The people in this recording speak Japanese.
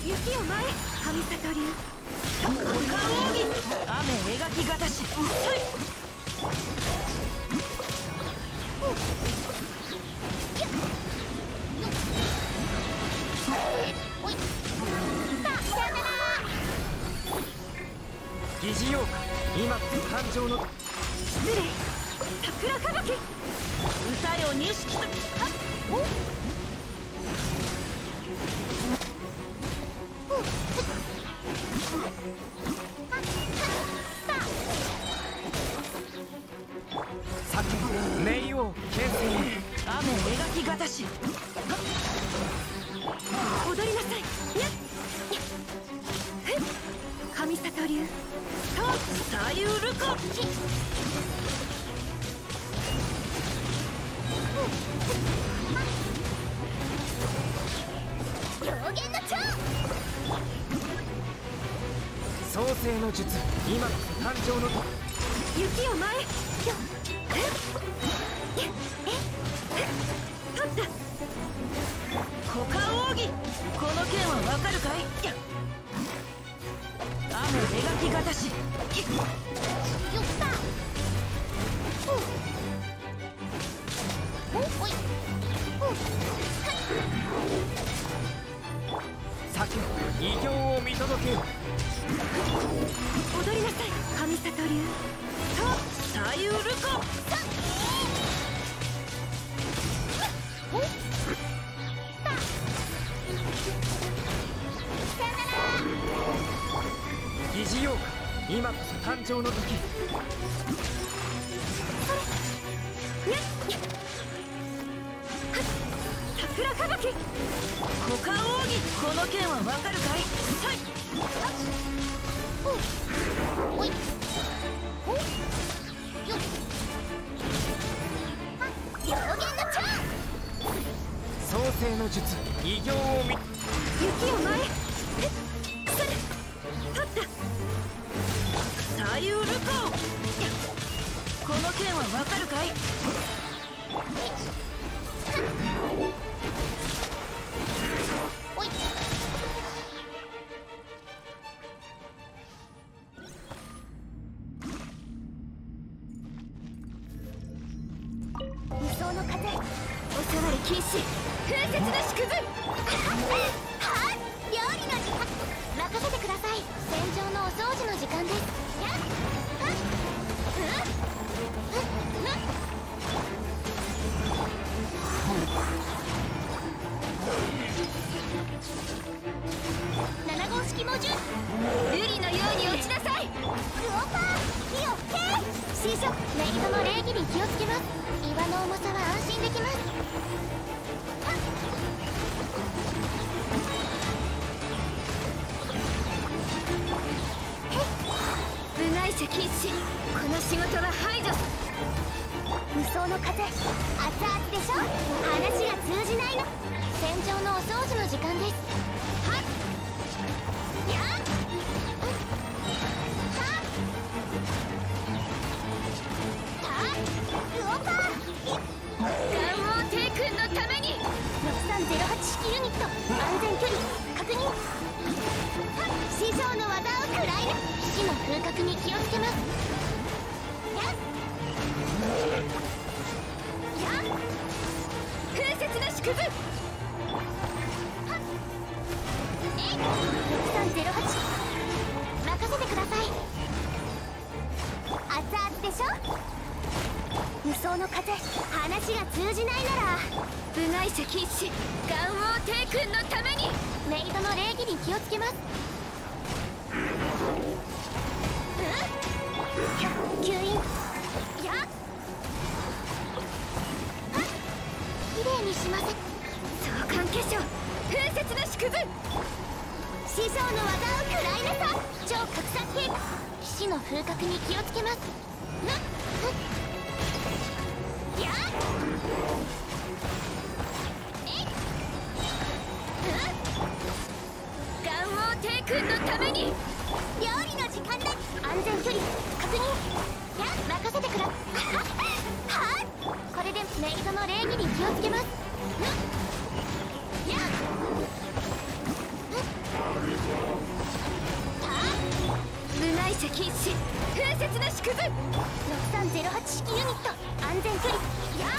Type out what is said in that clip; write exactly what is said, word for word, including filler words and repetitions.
雪を前神里流奥義雨描きがたし疑似ようか今こそ誕生の失礼桜吹雪歌よ錦とお先冥王剣戦雨描きがたし踊りなさいやっ神里流と左右ルコ表現の蝶創世の術今こそ誕生の雪を前よえええ取った股間奥義この剣はわかるかい雨描きがたしよったおおい先偉業を見届けよ踊りなさい神里流と左右ルコさおっさよなら疑似ようか今こそ誕生の時それやっ桜吹雪股間奥義この剣はわかるかいはいおおいおよっ表現の蝶創世の術偉業を見雪を前えそれ取った左右ルコこの剣はわかるかいおい無双の風おさわり禁止風雪の縮図はっ料理の時間任せてください戦場のお掃除の時間ですやっはっうんうんなな号式猛獣瑠璃のように落ちなさいクオパー火を吹け師匠メイドの礼儀に気をつけます岩の重さは安心できますはっ部外者禁止この仕事は排除無双の風熱々でしょ話が通じないの戦場のお掃除の時間ですはっやっはっはっクオパー願王帝君のためにろくさんゼロはち式ユニット安全距離確認はっ師匠の技を食らいな騎士の風格に気をつけますやっやっ風雪の縮図はっえいろくさんゼロはち任せてください熱々でしょ無双の風話が通じないなら部外者禁止願王帝君のためにメイドの礼儀に気をつけますうん吸引やっきれいにしませ相関化粧風雪の縮図師匠の技を食らいなさ超拡散兵騎士の風格に気をつけますなっやっえいうん願王帝君のために料理の時間だ安全距離確認やっ任せてくらはっこれでメイドの礼儀に気をつけますやっ禁止風雪の縮図ろくさんゼロはち式ユニット安全距離や